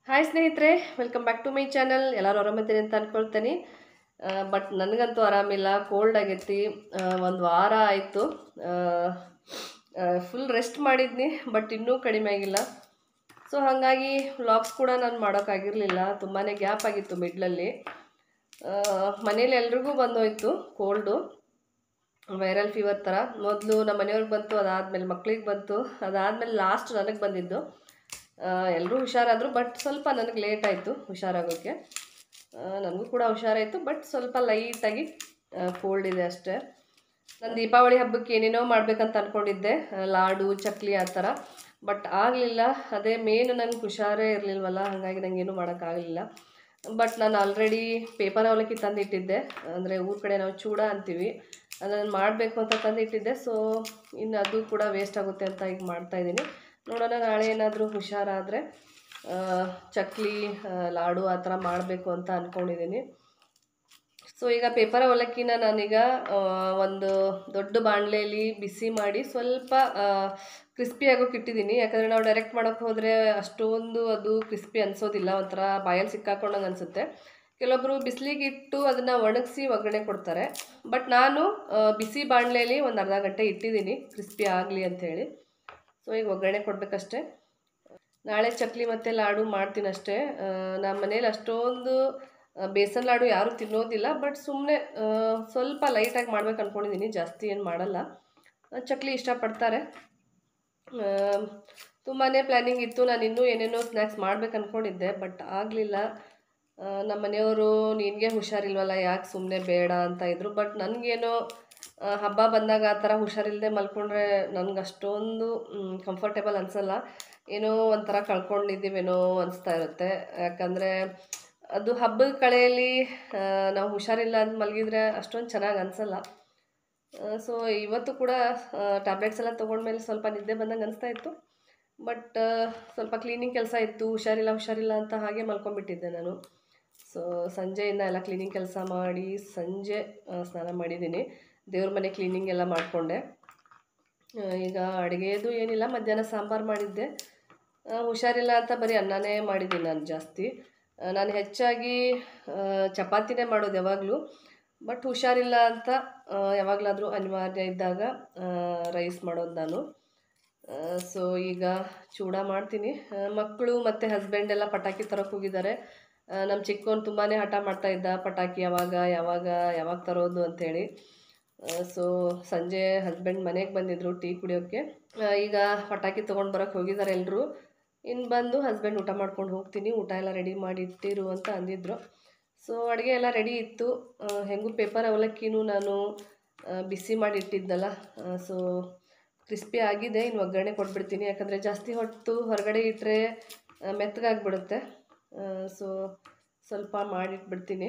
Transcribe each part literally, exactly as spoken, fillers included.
Hi ಸ್ನೇಹಿತರೆ, welcome back to my channel. ಎಲ್ಲರೂ ಆರಾಮಿದ್ದೀರಿ ಅಂತ ಅಂದ್ಕೊಳ್ತೀನಿ. ಬಟ್ ನನಗಂತೂ ಆರಾಮಿಲ್ಲ, ಕೋಲ್ಡ್ ಆಗೈತಿ. ಒಂದು ವಾರ ಆಯಿತು, ಫುಲ್ ರೆಸ್ಟ್ ಮಾಡಿದ್ನಿ, ಬಟ್ ಇನ್ನೂ ಕಡಿಮೆ ಆಗಿಲ್ಲ. ಸೊ ಹಾಗಾಗಿ ವ್ಲಾಗ್ಸ್ ಕೂಡ ನಾನು ಮಾಡೋಕ್ಕಾಗಿರಲಿಲ್ಲ, ತುಂಬಾ ಗ್ಯಾಪ್ ಆಗಿತ್ತು ಮಿಡ್ಲಲ್ಲಿ. ಮನೇಲಿ ಎಲ್ರಿಗೂ ಬಂದೋಯ್ತು ಕೋಲ್ಡು, ವೈರಲ್ ಫೀವರ್ ಥರ. ಮೊದಲು ನಮ್ಮ ಮನೆಯವ್ರಿಗೆ ಬಂತು, ಅದಾದಮೇಲೆ ಮಕ್ಳಿಗೆ ಬಂತು, ಅದಾದಮೇಲೆ ಲಾಸ್ಟ್ ನನಗೆ ಬಂದಿದ್ದು. ಎಲ್ಲರೂ ಹುಷಾರಾದರು, ಬಟ್ ಸ್ವಲ್ಪ ನನಗೆ ಲೇಟ್ ಆಯಿತು ಹುಷಾರಾಗೋಕ್ಕೆ. ನನಗೂ ಕೂಡ ಹುಷಾರಾಯಿತು, ಬಟ್ ಸ್ವಲ್ಪ ಲೈಟಾಗಿ ಕೋಲ್ಡ್ ಇದೆ ಅಷ್ಟೇ. ನಾನು ದೀಪಾವಳಿ ಹಬ್ಬಕ್ಕೆ ಏನೇನೋ ಮಾಡಬೇಕಂತ ಅಂದ್ಕೊಂಡಿದ್ದೆ, ಲಾಡು ಚಕ್ಲಿ ಆ ಥರ, ಬಟ್ ಆಗಲಿಲ್ಲ. ಅದೇ ಮೇನ್ ನನಗೆ ಹುಷಾರೇ ಇರಲಿಲ್ವಲ್ಲ, ಹಾಗಾಗಿ ನನಗೇನು ಮಾಡೋಕ್ಕಾಗಲಿಲ್ಲ. ಬಟ್ ನಾನು ಆಲ್ರೆಡಿ ಪೇಪರ್ ಅವಲಕ್ಕಿ ತಂದಿಟ್ಟಿದ್ದೆ, ಅಂದರೆ ಊರ ಕಡೆ ನಾವು ಚೂಡ ಅಂತೀವಿ, ಅದನ್ನು ಮಾಡಬೇಕು ಅಂತ ತಂದಿಟ್ಟಿದ್ದೆ. ಸೊ ಇನ್ನು ಅದು ಕೂಡ ವೇಸ್ಟ್ ಆಗುತ್ತೆ ಅಂತ ಈಗ ಮಾಡ್ತಾಯಿದ್ದೀನಿ. ನೋಡೋಣ, ನಾಳೆ ಏನಾದರೂ ಹುಷಾರಾದರೆ ಚಕ್ಲಿ ಲಾಡು ಆ ಥರ ಮಾಡಬೇಕು ಅಂತ ಅಂದ್ಕೊಂಡಿದ್ದೀನಿ. ಸೊ ಈಗ ಪೇಪರ್ ಅವಲಕ್ಕಿನ ನಾನೀಗ ಒಂದು ದೊಡ್ಡ ಬಾಣಲೆಯಲ್ಲಿ ಬಿಸಿ ಮಾಡಿ ಸ್ವಲ್ಪ ಕ್ರಿಸ್ಪಿ ಆಗೋಕೆ ಇಟ್ಟಿದ್ದೀನಿ. ಯಾಕಂದರೆ ನಾವು ಡೈರೆಕ್ಟ್ ಮಾಡೋಕ್ಕೆ ಹೋದರೆ ಅಷ್ಟೊಂದು ಅದು ಕ್ರಿಸ್ಪಿ ಅನಿಸೋದಿಲ್ಲ, ಒಂಥರ ಬಾಯಲ್ಲಿ ಸಿಕ್ಕಾಕೊಂಡಂಗೆ ಅನಿಸುತ್ತೆ. ಕೆಲವೊಬ್ಬರು ಬಿಸಿಲಿಗೆ ಇಟ್ಟು ಅದನ್ನು ಒಣಗಿಸಿ ಒಗ್ಗರಣೆ ಕೊಡ್ತಾರೆ, ಬಟ್ ನಾನು ಬಿಸಿ ಬಾಣಲೆಯಲ್ಲಿ ಒಂದು ಅರ್ಧ ಗಂಟೆ ಇಟ್ಟಿದ್ದೀನಿ ಕ್ರಿಸ್ಪಿ ಆಗಲಿ ಅಂಥೇಳಿ. ಸೊ ಈಗ ಒಗ್ಗರಣೆ ಕೊಡಬೇಕಷ್ಟೆ. ನಾಳೆ ಚಕ್ಲಿ ಮತ್ತು ಲಾಡು ಮಾಡ್ತೀನಿ ಅಷ್ಟೇ. ನಮ್ಮ ಮನೇಲಿ ಅಷ್ಟೊಂದು ಬೇಸನ್ ಲಾಡು ಯಾರೂ ತಿನ್ನೋದಿಲ್ಲ, ಬಟ್ ಸುಮ್ಮನೆ ಸ್ವಲ್ಪ ಲೈಟಾಗಿ ಮಾಡ್ಬೇಕು ಅಂದ್ಕೊಂಡಿದ್ದೀನಿ, ಜಾಸ್ತಿ ಏನು ಮಾಡಲ್ಲ. ಚಕ್ಲಿ ಇಷ್ಟಪಡ್ತಾರೆ. ತುಂಬಾ ಪ್ಲ್ಯಾನಿಂಗ್ ಇತ್ತು, ನಾನು ಇನ್ನೂ ಏನೇನೋ ಸ್ನ್ಯಾಕ್ಸ್ ಮಾಡ್ಬೇಕು ಅಂದ್ಕೊಂಡಿದ್ದೆ, ಬಟ್ ಆಗಲಿಲ್ಲ. ನಮ್ಮ ಮನೆಯವರು ನಿನಗೆ ಹುಷಾರಿಲ್ವಲ್ಲ, ಯಾಕೆ ಸುಮ್ಮನೆ ಬೇಡ ಅಂತ ಇದ್ದರು. ಬಟ್ ನನಗೇನೋ ಹಬ್ಬ ಬಂದಾಗ ಆ ಥರ ಹುಷಾರಿಲ್ಲದೆ ಮಲ್ಕೊಂಡ್ರೆ ನನಗೆ ಅಷ್ಟೊಂದು ಕಂಫರ್ಟೇಬಲ್ ಅನಿಸಲ್ಲ. ಏನೋ ಒಂಥರ ಕಳ್ಕೊಂಡಿದ್ದೀವೇನೋ ಅನಿಸ್ತಾ ಇರುತ್ತೆ. ಯಾಕಂದರೆ ಅದು ಹಬ್ಬದ ಕಳೆಯಲ್ಲಿ ನಾವು ಹುಷಾರಿಲ್ಲ ಅಂತ ಮಲಗಿದ್ರೆ ಅಷ್ಟೊಂದು ಚೆನ್ನಾಗಿ ಅನಿಸಲ್ಲ. ಸೊ ಇವತ್ತು ಕೂಡ ಟ್ಯಾಬ್ಲೆಟ್ಸ್ ಎಲ್ಲ ತೊಗೊಂಡ್ಮೇಲೆ ಸ್ವಲ್ಪ ನಿದ್ದೆ ಬಂದಂಗೆ ಅನಿಸ್ತಾ ಇತ್ತು, ಬಟ್ ಸ್ವಲ್ಪ ಕ್ಲೀನಿಂಗ್ ಕೆಲಸ ಇತ್ತು, ಹುಷಾರಿಲ್ಲ ಹುಷಾರಿಲ್ಲ ಅಂತ ಹಾಗೆ ಮಲ್ಕೊಂಡ್ಬಿಟ್ಟಿದ್ದೆ ನಾನು. ಸೊ ಸಂಜೆಯಿಂದ ಎಲ್ಲ ಕ್ಲೀನಿಂಗ್ ಕೆಲಸ ಮಾಡಿ ಸಂಜೆ ಸ್ನಾನ ಮಾಡಿದ್ದೀನಿ, ದೇವ್ರ ಮನೆ ಕ್ಲೀನಿಂಗ್ ಎಲ್ಲ ಮಾಡಿಕೊಂಡೆ. ಈಗ ಅಡುಗೆದು ಏನಿಲ್ಲ, ಮಧ್ಯಾಹ್ನ ಸಾಂಬಾರು ಮಾಡಿದ್ದೆ. ಹುಷಾರಿಲ್ಲ ಅಂತ ಬರೀ ಅನ್ನನೇ ಮಾಡಿದ್ದೀನಿ ನಾನು ಜಾಸ್ತಿ. ನಾನು ಹೆಚ್ಚಾಗಿ ಚಪಾತಿನೇ ಮಾಡೋದು ಯಾವಾಗಲೂ, ಬಟ್ ಹುಷಾರಿಲ್ಲ ಅಂತ ಯಾವಾಗಲಾದರೂ ಅನಿವಾರ್ಯ ಇದ್ದಾಗ ರೈಸ್ ಮಾಡೋದು ನಾನು. ಸೊ ಈಗ ಚೂಡ ಮಾಡ್ತೀನಿ. ಮಕ್ಕಳು ಮತ್ತು ಹಸ್ಬೆಂಡ್ ಎಲ್ಲ ಪಟಾಕಿ ತರೋಕೆ ಹೋಗಿದ್ದಾರೆ. ನಮ್ಮ ಚಿಕ್ಕವನು ತುಂಬಾ ಹಠ ಮಾಡ್ತಾಯಿದ್ದ, ಪಟಾಕಿ ಯಾವಾಗ ಯಾವಾಗ ಯಾವಾಗ ತರೋದು ಅಂಥೇಳಿ. ಸೊ ಸಂಜೆ ಹಸ್ಬೆಂಡ್ ಮನೆಗೆ ಬಂದಿದ್ದರು ಟೀ ಕುಡಿಯೋಕ್ಕೆ. ಈಗ ಪಟಾಕಿ ತೊಗೊಂಡು ಬರೋಕ್ಕೆ ಹೋಗಿದ್ದಾರೆ ಎಲ್ಲರೂ. ಇನ್ನು ಬಂದು ಹಸ್ಬೆಂಡ್ ಊಟ ಮಾಡ್ಕೊಂಡು ಹೋಗ್ತೀನಿ, ಊಟ ಎಲ್ಲ ರೆಡಿ ಮಾಡಿ ಇಟ್ಟಿರು ಅಂತ ಅಂದಿದ್ರು. ಸೊ ಅಡುಗೆ ಎಲ್ಲ ರೆಡಿ ಇತ್ತು. ಹೆಂಗೂ ಪೇಪರ್ ಅವಲಕ್ಕಿನೂ ನಾನು ಬಿಸಿ ಮಾಡಿ ಇಟ್ಟಿದ್ದಲ್ಲ, ಸೊ ಕ್ರಿಸ್ಪಿ ಆಗಿದೆ. ಇನ್ನು ಒಗ್ಗರಣೆ ಕೊಟ್ಬಿಡ್ತೀನಿ, ಯಾಕಂದರೆ ಜಾಸ್ತಿ ಹೊತ್ತು ಹೊರಗಡೆ ಇಟ್ಟರೆ ಮೆತ್ತಗಾಗಿಬಿಡುತ್ತೆ. ಸೊ ಸ್ವಲ್ಪ ಮಾಡಿಟ್ಬಿಡ್ತೀನಿ.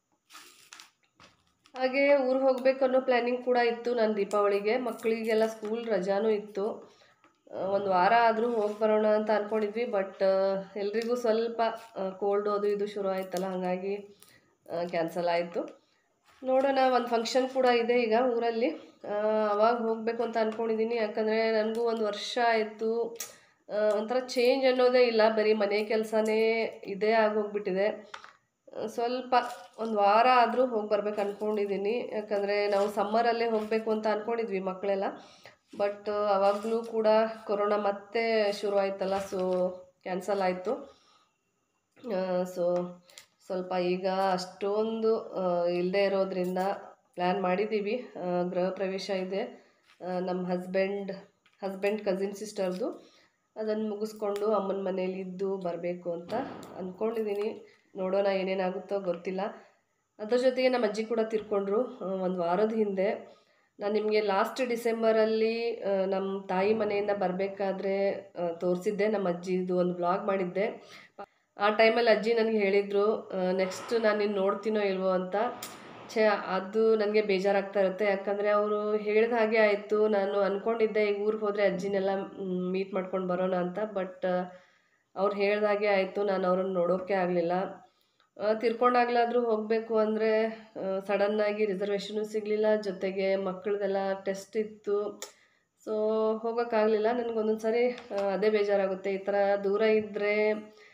ಹಾಗೆ ಊರಿಗೆ ಹೋಗಬೇಕು ಅನ್ನೋ ಪ್ಲ್ಯಾನಿಂಗ್ ಕೂಡ ಇತ್ತು ನಾನು ದೀಪಾವಳಿಗೆ. ಮಕ್ಕಳಿಗೆಲ್ಲ ಸ್ಕೂಲ್ ರಜಾನೂ ಇತ್ತು, ಒಂದು ವಾರ ಆದರೂ ಹೋಗಿ ಬರೋಣ ಅಂತ ಅಂದ್ಕೊಂಡಿದ್ವಿ. ಬಟ್ ಎಲ್ರಿಗೂ ಸ್ವಲ್ಪ ಕೋಲ್ಡು ಅದು ಇದು ಶುರು ಆಯ್ತಲ್ಲ, ಹಾಗಾಗಿ ಕ್ಯಾನ್ಸಲ್ ಆಯಿತು. ನೋಡೋಣ, ಒಂದು ಫಂಕ್ಷನ್ ಕೂಡ ಇದೆ ಈಗ ಊರಲ್ಲಿ, ಅವಾಗ ಹೋಗಬೇಕು ಅಂತ ಅಂದ್ಕೊಂಡಿದ್ದೀನಿ. ಯಾಕಂದರೆ ನನಗೂ ಒಂದು ವರ್ಷ ಆಯಿತು, ಒಂಥರ ಚೇಂಜ್ ಅನ್ನೋದೇ ಇಲ್ಲ, ಬರೀ ಮನೆ ಕೆಲಸನೇ ಇದೇ ಆಗೋಗ್ಬಿಟ್ಟಿದೆ. ಸ್ವಲ್ಪ ಒಂದು ವಾರ ಆದರೂ ಹೋಗಿ ಬರ್ಬೇಕು ಅಂದ್ಕೊಂಡಿದ್ದೀನಿ. ಯಾಕಂದರೆ ನಾವು ಸಮ್ಮರಲ್ಲೇ ಹೋಗಬೇಕು ಅಂತ ಅಂದ್ಕೊಂಡಿದ್ವಿ ಮಕ್ಕಳೆಲ್ಲ, ಬಟ್ ಆವಾಗಲೂ ಕೂಡ ಕೊರೋನಾ ಮತ್ತೆ ಶುರು ಆಯ್ತಲ್ಲ, ಸೊ ಕ್ಯಾನ್ಸಲ್ ಆಯಿತು. ಸೊ ಸ್ವಲ್ಪ ಈಗ ಅಷ್ಟೊಂದು ಇಲ್ಲದೆ ಇರೋದ್ರಿಂದ ಪ್ಲ್ಯಾನ್ ಮಾಡಿದ್ದೀವಿ. ಗೃಹ ಪ್ರವೇಶ ಇದೆ ನಮ್ಮ ಹಸ್ಬೆಂಡ್ ಹಸ್ಬೆಂಡ್ ಕಸಿನ್ ಸಿಸ್ಟರ್ದು, ಅದನ್ನು ಮುಗಿಸ್ಕೊಂಡು ಅಮ್ಮನ ಮನೇಲಿ ಇದ್ದು ಬರಬೇಕು ಅಂತ ಅಂದ್ಕೊಂಡಿದ್ದೀನಿ. ನೋಡೋಣ ಏನೇನಾಗುತ್ತೋ ಗೊತ್ತಿಲ್ಲ. ಅದ್ರ ಜೊತೆಗೆ ನಮ್ಮ ಅಜ್ಜಿ ಕೂಡ ತೀರ್ಕೊಂಡ್ರು ಒಂದು ವಾರದ ಹಿಂದೆ. ನಾನು ನಿಮಗೆ ಲಾಸ್ಟ್ ಡಿಸೆಂಬರಲ್ಲಿ ನಮ್ಮ ತಾಯಿ ಮನೆಯಿಂದ ಬರಬೇಕಾದ್ರೆ ತೋರಿಸಿದ್ದೆ, ನಮ್ಮ ಅಜ್ಜಿದು ಒಂದು ವ್ಲಾಗ್ ಮಾಡಿದ್ದೆ. ಆ ಟೈಮಲ್ಲಿ ಅಜ್ಜಿ ನನಗೆ ಹೇಳಿದರು, ನೆಕ್ಸ್ಟ್ ನಾನು ನಿನ್ನ ನೋಡ್ತೀನೋ ಇಲ್ವೋ ಅಂತ. ಛೇ, ಅದು ನನಗೆ ಬೇಜಾರಾಗ್ತಾ ಇರುತ್ತೆ. ಯಾಕಂದರೆ ಅವರು ಹೇಳಿದ ಹಾಗೆ ಆಯಿತು. ನಾನು ಅಂದ್ಕೊಂಡಿದ್ದೆ ಈಗ ಊರಿಗೆ ಹೋದರೆ ಅಜ್ಜಿನೆಲ್ಲ ಮೀಟ್ ಮಾಡ್ಕೊಂಡು ಬರೋಣ ಅಂತ, ಬಟ್ ಅವ್ರು ಹೇಳ್ದಾಗೆ ಆಯಿತು, ನಾನು ಅವ್ರನ್ನ ನೋಡೋಕ್ಕೆ ಆಗಲಿಲ್ಲ. ತಿರ್ಕೊಂಡಾಗಲಾದರೂ ಹೋಗಬೇಕು ಅಂದರೆ ಸಡನ್ನಾಗಿ ರಿಸರ್ವೇಷನು ಸಿಗಲಿಲ್ಲ, ಜೊತೆಗೆ ಮಕ್ಕಳದೆಲ್ಲ ಟೆಸ್ಟ್ ಇತ್ತು. ಸೊ ಹೋಗೋಕ್ಕಾಗಲಿಲ್ಲ. ನನಗೊಂದೊಂದು ಸಾರಿ ಅದೇ ಬೇಜಾರಾಗುತ್ತೆ, ಈ ಥರ ದೂರ ಇದ್ದರೆ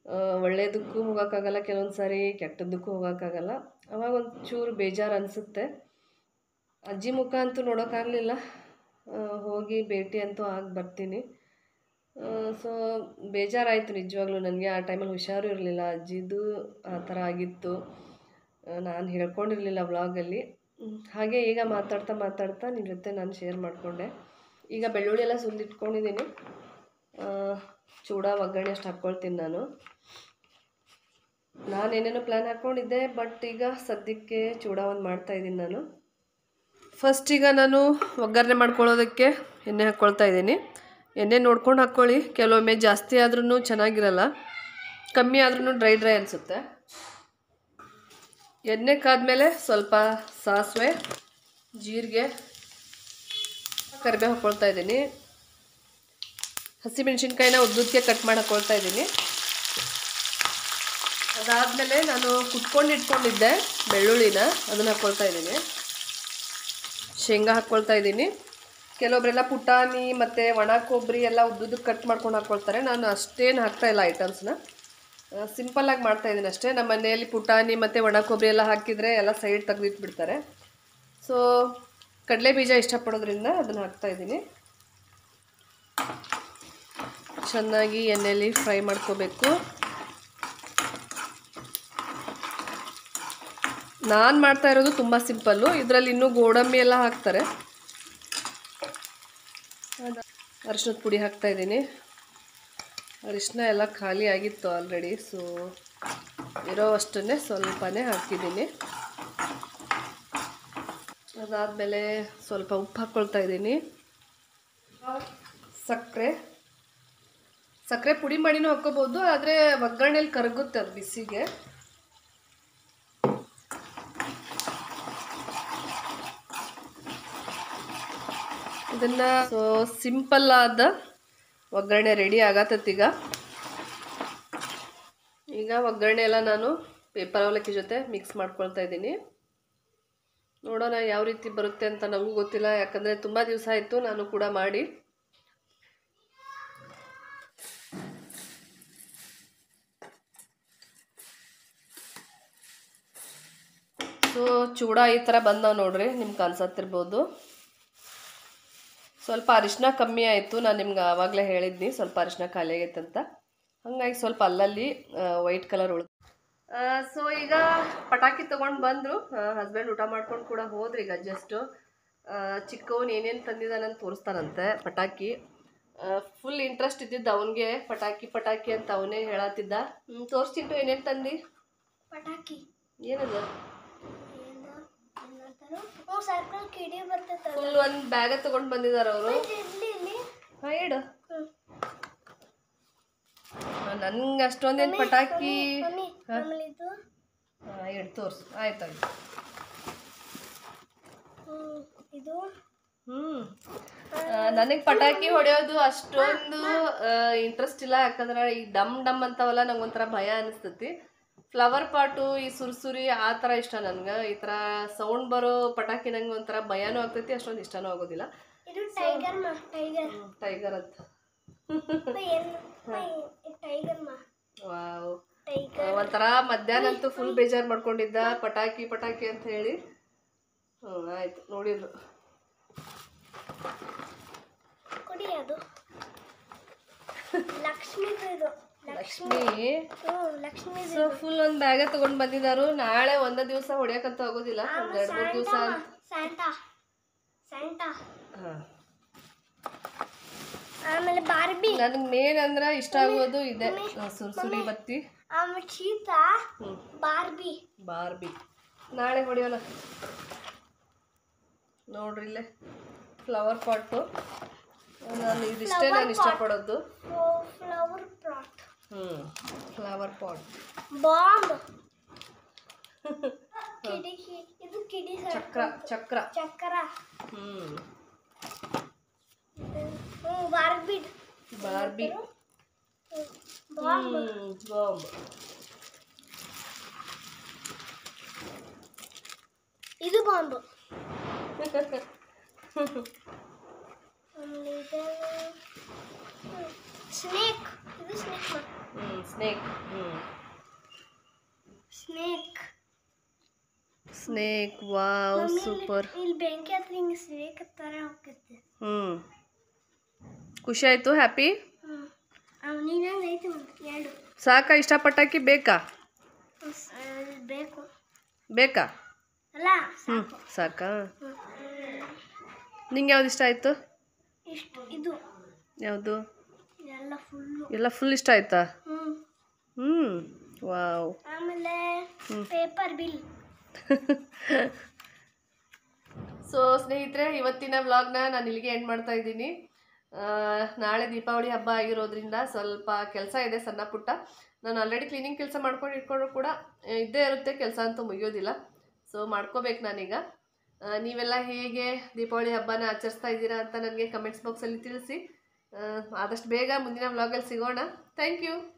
ಒಳ್ಳೆಯದಕ್ಕೂ ಹೋಗೋಕ್ಕಾಗಲ್ಲ, ಕೆಲವೊಂದು ಸಾರಿ ಕೆಟ್ಟದ್ದಕ್ಕೂ ಹೋಗೋಕ್ಕಾಗಲ್ಲ. ಅವಾಗ ಒಂಚೂರು ಬೇಜಾರು ಅನಿಸುತ್ತೆ. ಅಜ್ಜಿ ಮುಖ ಅಂತೂ ನೋಡೋಕ್ಕಾಗಲಿಲ್ಲ, ಹೋಗಿ ಭೇಟಿ ಅಂತೂ ಆಗಿ ಬರ್ತೀನಿ. ಸೊ ಬೇಜಾರಾಯಿತು ನಿಜವಾಗ್ಲೂ ನನಗೆ. ಆ ಟೈಮಲ್ಲಿ ಹುಷಾರು ಇರಲಿಲ್ಲ, ಅಜ್ಜಿದು ಆ ಥರ ಆಗಿತ್ತು. ನಾನು ಹೇಳ್ಕೊಂಡಿರಲಿಲ್ಲ ವ್ಲಾಗಲ್ಲಿ. ಹಾಗೆ ಈಗ ಮಾತಾಡ್ತಾ ಮಾತಾಡ್ತಾ ನಿಮ್ಮ ಜೊತೆ ನಾನು ಶೇರ್ ಮಾಡಿಕೊಂಡೆ. ಈಗ ಬೆಳ್ಳುಳ್ಳಿ ಎಲ್ಲ ಸುಲಿದಿಟ್ಕೊಂಡಿದ್ದೀನಿ. ಚೂಡ ಒಗ್ಗರಣೆ ಅಷ್ಟು ಹಾಕ್ಕೊಳ್ತೀನಿ ನಾನು. ನಾನು ಏನೇನೋ ಪ್ಲ್ಯಾನ್ ಹಾಕ್ಕೊಂಡಿದ್ದೆ, ಬಟ್ ಈಗ ಸದ್ಯಕ್ಕೆ ಚೂಡ ಒಂದು ಮಾಡ್ತಾಯಿದ್ದೀನಿ ನಾನು. ಫಸ್ಟ್ ಈಗ ನಾನು ಒಗ್ಗರಣೆ ಮಾಡ್ಕೊಳ್ಳೋದಕ್ಕೆ ಎಣ್ಣೆ ಹಾಕ್ಕೊಳ್ತಾ ಇದ್ದೀನಿ. ಎಣ್ಣೆ ನೋಡ್ಕೊಂಡು ಹಾಕ್ಕೊಳ್ಳಿ, ಕೆಲವೊಮ್ಮೆ ಜಾಸ್ತಿ ಆದ್ರೂ ಚೆನ್ನಾಗಿರಲ್ಲ, ಕಮ್ಮಿ ಆದ್ರೂ ಡ್ರೈ ಡ್ರೈ ಅನಿಸುತ್ತೆ. ಎಣ್ಣೆ ಕಾದ್ಮೇಲೆ ಸ್ವಲ್ಪ ಸಾಸಿವೆ, ಜೀರಿಗೆ, ಕರಿಬೇವು ಹಾಕ್ಕೊಳ್ತಾ ಇದ್ದೀನಿ. ಹಸಿಮೆಣ್ಸಿನ್ಕಾಯಿನ ಉದ್ದುದಕ್ಕೆ ಕಟ್ ಮಾಡಿ ಹಾಕ್ಕೊಳ್ತಾ ಇದ್ದೀನಿ. ಅದಾದಮೇಲೆ ನಾನು ಕುಟ್ಕೊಂಡು ಇಟ್ಕೊಂಡಿದ್ದೆ ಬೆಳ್ಳುಳ್ಳಿನ, ಅದನ್ನು ಹಾಕ್ಕೊಳ್ತಾ ಇದ್ದೀನಿ. ಶೇಂಗಾ ಹಾಕ್ಕೊಳ್ತಾ ಇದ್ದೀನಿ. ಕೆಲವೊಬ್ಬರೆಲ್ಲ ಪುಟಾಣಿ ಮತ್ತು ಒಣ ಕೊಬ್ಬರಿ ಎಲ್ಲ ಉದ್ದುದಕ್ಕೆ ಕಟ್ ಮಾಡ್ಕೊಂಡು ಹಾಕ್ಕೊಳ್ತಾರೆ. ನಾನು ಅಷ್ಟೇನು ಹಾಕ್ತಾಯಿಲ್ಲ ಐಟಮ್ಸ್ನ, ಸಿಂಪಲ್ಲಾಗಿ ಮಾಡ್ತಾಯಿದ್ದೀನಿ ಅಷ್ಟೇ. ನಮ್ಮ ಮನೆಯಲ್ಲಿ ಪುಟಾಣಿ ಮತ್ತು ಒಣ ಕೊಬ್ಬರಿ ಎಲ್ಲ ಹಾಕಿದರೆ ಎಲ್ಲ ಸೈಡ್ ತೆಗೆದಿಟ್ಬಿಡ್ತಾರೆ. ಸೊ ಕಡಲೆ ಬೀಜ ಇಷ್ಟಪಡೋದ್ರಿಂದ ಅದನ್ನು ಹಾಕ್ತಾಯಿದ್ದೀನಿ. ಚೆನ್ನಾಗಿ ಎಣ್ಣೆಯಲ್ಲಿ ಫ್ರೈ ಮಾಡ್ಕೋಬೇಕು. ನಾನು ಮಾಡ್ತಾ ಇರೋದು ತುಂಬ ಸಿಂಪಲ್ಲು, ಇದರಲ್ಲಿ ಇನ್ನೂ ಗೋಡಂಬಿ ಎಲ್ಲ ಹಾಕ್ತಾರೆ. ಅರಿಶಿನದ ಪುಡಿ ಹಾಕ್ತಾಯಿದ್ದೀನಿ. ಅರಿಶಿನ ಎಲ್ಲ ಖಾಲಿ ಆಗಿತ್ತು ಆಲ್ರೆಡಿ, ಸೊ ಇರೋ ಅಷ್ಟನ್ನೇ ಸ್ವಲ್ಪನೇ ಹಾಕಿದ್ದೀನಿ. ಅದಾದಮೇಲೆ ಸ್ವಲ್ಪ ಉಪ್ಪು ಹಾಕ್ಕೊಳ್ತಾ ಇದ್ದೀನಿ. ಸಕ್ಕರೆ ಸಕ್ಕರೆ ಪುಡಿ ಮಾಡಿನೂ ಹಾಕ್ಕೋಬೋದು, ಆದರೆ ಒಗ್ಗರಣೆಯಲ್ಲಿ ಕರಗುತ್ತೆ ಅದು ಬಿಸಿಗೆ. ಇದನ್ನು ಸೊ ಸಿಂಪಲ್ ಆದ ಒಗ್ಗರಣೆ ರೆಡಿ ಆಗತ್ತೀಗ. ಈಗ ಒಗ್ಗರಣೆ ಎಲ್ಲ ನಾನು ಪೇಪರ್ ಅವಲಕ್ಕಿ ಜೊತೆ ಮಿಕ್ಸ್ ಮಾಡ್ಕೊಳ್ತಾ ಇದ್ದೀನಿ. ನೋಡೋಣ ಯಾವ ರೀತಿ ಬರುತ್ತೆ ಅಂತ ನನಗೂ ಗೊತ್ತಿಲ್ಲ, ಯಾಕಂದರೆ ತುಂಬ ದಿವಸ ಆಯಿತು ನಾನು ಕೂಡ ಮಾಡಿ. ಸೊ ಚೂಡ ಈ ಥರ ಬಂದವು ನೋಡ್ರಿ, ನಿಮ್ಗೆ ಅನ್ಸತ್ತಿರ್ಬೋದು. ಸ್ವಲ್ಪ ಅರಿಶಿನ ಕಮ್ಮಿ ಆಯಿತು, ನಾನು ನಿಮ್ಗೆ ಆವಾಗಲೇ ಹೇಳಿದ್ನಿ ಸ್ವಲ್ಪ ಅರಿಶಿನ ಖಾಲಿ ಆಗೈತೆ ಅಂತ. ಹಾಗಾಗಿ ಸ್ವಲ್ಪ ಅಲ್ಲಲ್ಲಿ ವೈಟ್ ಕಲರ್ ಉಳಿದು. ಸೊ ಈಗ ಪಟಾಕಿ ತೊಗೊಂಡು ಬಂದರು, ಹಸ್ಬೆಂಡ್ ಊಟ ಮಾಡ್ಕೊಂಡು ಕೂಡ ಹೋದ್ರಿ. ಈಗ ಜಸ್ಟು ಚಿಕ್ಕವನು ಏನೇನು ತಂದಿದ್ದಾನಂತ ತೋರಿಸ್ತಾನಂತೆ ಪಟಾಕಿ. ಫುಲ್ ಇಂಟ್ರೆಸ್ಟ್ ಇದ್ದಿದ್ದು ಅವನಿಗೆ, ಪಟಾಕಿ ಪಟಾಕಿ ಅಂತ ಅವನೇ ಹೇಳತ್ತಿದ್ದ. ತೋರಿಸ್ತಿಟ್ಟು ಏನೇನು ತಂದು? ಪಟಾಕಿ ಏನದು? ಫುಲ್ ಒಂದು ಬ್ಯಾಗ ತಗೊಂಡು ಬಂದಿದ್ದಾರೆ ಅವರು. ಹಾಂ ಹೇಳು. ನನ್ಗೆ ಅಷ್ಟೊಂದೇನು ಪಟಾಕಿ ಹಾಂ ಹೇಳಿ ತೋರಿಸು. ಆಯ್ತು ಇದು ಹ್ಞೂ ನನಗೆ ಪಟಾಕಿ ಹೊಡೆಯೋದು ಅಷ್ಟೊಂದು ಇಂಟ್ರೆಸ್ಟ್ ಇಲ್ಲ, ಯಾಕಂದ್ರೆ ಈ ಡಮ್ ಡಮ್ ಅಂತವಲ್ಲ ನಂಗೊಂಥರ ಭಯ ಅನಿಸ್ತತಿ. ಫ್ಲವರ್ ಪಾಟು, ಈ ಸುರ್ಸುರಿ ಆ ಥರ ಇಷ್ಟ ನನಗೆ. ಈ ಥರ ಸೌಂಡ್ ಬರೋ ಪಟಾಕಿ ನಂಗೆ ಒಂಥರ ಭಯನೂ ಆಗ್ತೈತಿ, ಅಷ್ಟೊಂದು ಇಷ್ಟನೂ ಆಗೋದಿಲ್ಲ. ಟೈಗರ್ ಅಂತ ವಾವ್. ಒಂಥರ ಮಧ್ಯಾಹ್ನ ಅಂತೂ ಫುಲ್ ಬೇಜಾರು ಮಾಡ್ಕೊಂಡಿದ್ದ ಪಟಾಕಿ ಪಟಾಕಿ ಅಂತ ಹೇಳಿ. ಹ್ಞೂ ಆಯ್ತು ನೋಡಿದ್ರು. ಲಕ್ಷ್ಮಿ ಲಕ್ಷ್ಮಿ ಫುಲ್ ಒಂದು ಬ್ಯಾಗ ತಗೊಂಡು ಬಂದಿದ್ದಾರು. ನಾಳೆ ಒಂದೇ ದಿವಸ ಹೊಡಿಯಕ್ಕಂತೂ ಆಗೋದಿಲ್ಲ, ಒಂದು ಎರಡು ಮೂರು ದಿವಸ. ಹಾಂ ಆಮೇಲೆ ಬಾರ್ಬಿ. ನನಗೆ ಮೇನ್ ಅಂದ್ರೆ ಇಷ್ಟ ಆಗೋದು ಇದೆ, ಸುರ್ಸುರಿ ಬತ್ತಿ. ಆಮೇಲೆ ಚೀತಾ, ಬಾರ್ಬಿ ಬಾರ್ಬಿ ನಾಳೆ ಹೊಡಿಯೋಣ. ನೋಡ್ರಿ ಇಲ್ಲೇ ಫ್ಲವರ್ ಪಾಟು. ನಾನು ಇದಿಷ್ಟೇ ನಾನು ಇಷ್ಟಪಡೋದು. Flower pot. ಹ್ಞೂ ಫ್ಲವರ್ ಪಾಟ್. ಬಾಂಬ್. ಕಿಡಿ ಇದು ಕಿಡಿ ಚಕ್ರ ಚಕ್ರ ಚಕ್ರ. ಹ್ಞೂ ಬಾರ್ಬಿ ಬಾರ್ಬಿ ಬಾಂಬ್. ಬಾಂಬ್. ಇದು ಬಾಂಬ್. ಸ್ನೇಕ್ ಇದು ಸ್ನೇಕ್ ಹ್ಞೂ ಸ್ನೇಕ್ ಹ್ಞೂ ಸ್ನೇಕ್ ಸ್ನೇಕ್ ವಾವ್ ಸೂಪರ್. ಇಲ್ಲಿ ಬೆಂಕಿ ಹತ್ರ ಹಿಂಗೆ ಸ್ನೇಕ್ ಥರ ಹೋಗ್ತೈತೆ. ಹ್ಞೂ ಖುಷಿ ಆಯಿತು ಹ್ಯಾಪಿ. ಹ್ಞೂ ನೀನಂಗೆ ಐತೆ ಒಂದು ಎರಡು ಸಾಕಾ ಇಷ್ಟಪಟ್ಟಾಕಿ ಬೇಕಾ ಬೇಕು ಬೇಕಾ ಅಲ್ಲ ಹ್ಞೂ ಸಾಕಾ. ನಿಂಗೆ ಯಾವ್ದು ಇಷ್ಟ ಆಯಿತು? ಇಷ್ಟು ಇದು ಯಾವುದು? ಎಲ್ಲ ಫುಲ್ಲು ಎಲ್ಲ ಫುಲ್ ಇಷ್ಟ ಆಯ್ತಾ? ಹ್ಞೂ ಹ್ಞೂ ವಾವ್. ಆಮೇಲೆ ಪೇಪರ್ ಬಿಲ್. ಸೊ ಸ್ನೇಹಿತರೆ, ಇವತ್ತಿನ ವ್ಲಾಗ್ನ ನಾನು ಇಲ್ಲಿಗೆ ಎಂಡ್ ಮಾಡ್ತಾ ಇದ್ದೀನಿ. ನಾಳೆ ದೀಪಾವಳಿ ಹಬ್ಬ ಆಗಿರೋದ್ರಿಂದ ಸ್ವಲ್ಪ ಕೆಲಸ ಇದೆ ಸಣ್ಣ ಪುಟ್ಟ. ನಾನು ಆಲ್ರೆಡಿ ಕ್ಲೀನಿಂಗ್ ಕೆಲಸ ಮಾಡ್ಕೊಂಡು ಇಟ್ಕೊಂಡ್ರು ಕೂಡ ಇದ್ದೇ ಇರುತ್ತೆ, ಕೆಲಸ ಅಂತೂ ಮುಗಿಯೋದಿಲ್ಲ. ಸೊ ಮಾಡ್ಕೋಬೇಕು ನಾನೀಗ. ನೀವೆಲ್ಲ ಹೇಗೆ ದೀಪಾವಳಿ ಹಬ್ಬನ ಆಚರಿಸ್ತಾ ಇದ್ದೀರಾ ಅಂತ ನನಗೆ ಕಮೆಂಟ್ಸ್ ಬಾಕ್ಸಲ್ಲಿ ತಿಳಿಸಿ. ಆದಷ್ಟು ಬೇಗ ಮುಂದಿನ ವ್ಲಾಗಲ್ಲಿ ಸಿಗೋಣ. Thank you.